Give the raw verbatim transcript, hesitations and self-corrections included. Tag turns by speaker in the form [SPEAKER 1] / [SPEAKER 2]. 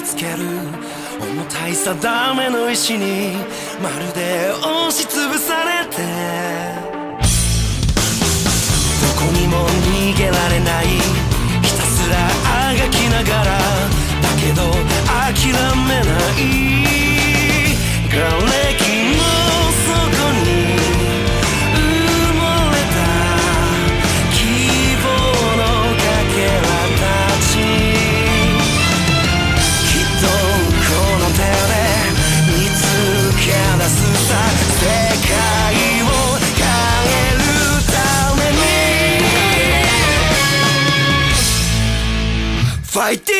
[SPEAKER 1] つける重たい定めの石にまるで押しつぶされて、どこにも逃げられない、ひたすらあがきながらだけど諦めない、瓦礫の底に埋もれた希望のかけらたち、きっとこの手で見つけ出すさ、世界を変えるために Fighting